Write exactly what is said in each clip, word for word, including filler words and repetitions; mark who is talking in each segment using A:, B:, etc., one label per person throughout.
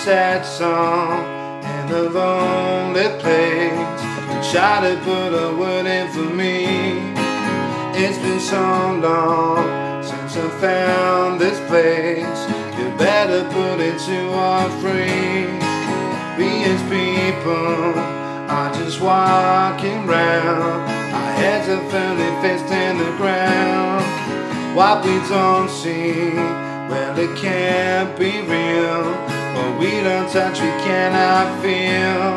A: sad song in a lonely place. Try to put a word in for me. It's been so long since I found this place. You better put it to our free. We as people are just walking round, our heads are firmly fixed in the ground. What we don't see, well, it can't be real. What we don't touch, we cannot feel.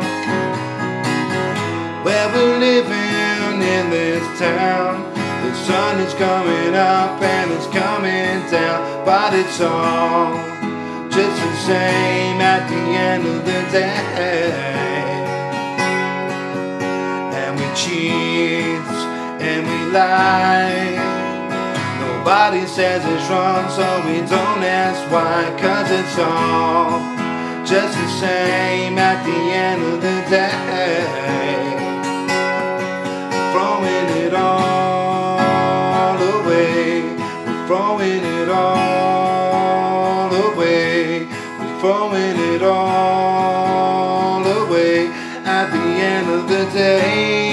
A: Well, we're living in this town. The sun is coming up and it's coming down, but it's all just the same at the end of the day. And we cheat and we lie. Nobody says it's wrong, so we don't ask why. Cause it's all just the same at the end of the day. Throwing it all away, we're throwing it all away, we're throwing it all away at the end of the day.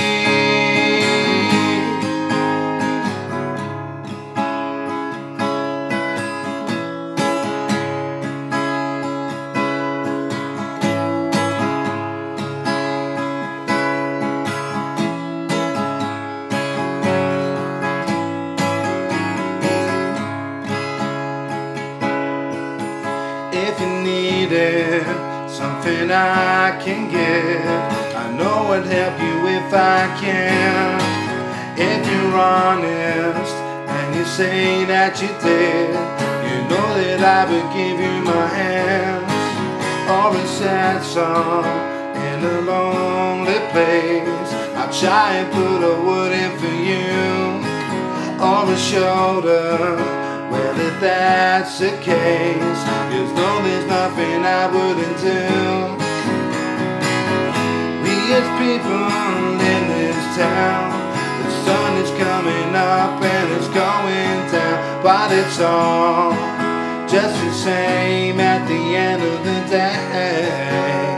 A: If you needed something I can give, I know I'd help you if I can. If you're honest and you say that you did, you know that I would give you my hands. Or a sad song in a lonely place, I'll try and put a word in for you. Or a shoulder, well, if that's the case, there's no, there's nothing I wouldn't do. We as people in this town, the sun is coming up and it's going down, but it's all just the same at the end of the day.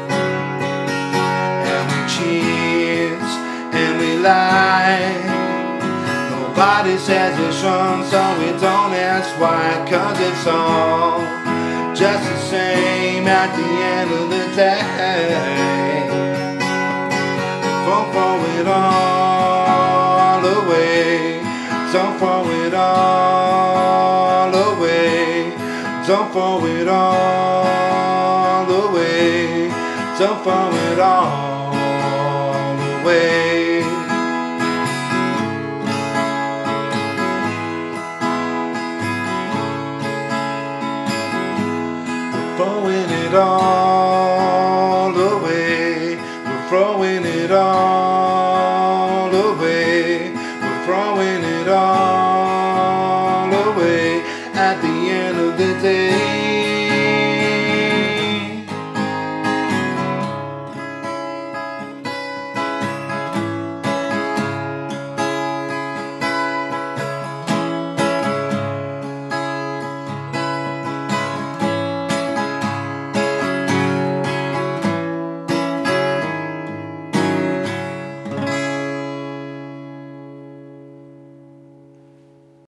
A: And we cheat and we lie. Nobody says it's wrong, so we don't ask why. Cause it's all just the same at the end of the day. Don't throw it all away, don't throw it all away, don't throw it all away, don't throw it all away. Throwing it all away, we're throwing it all away, we're throwing it all away at the end of the day.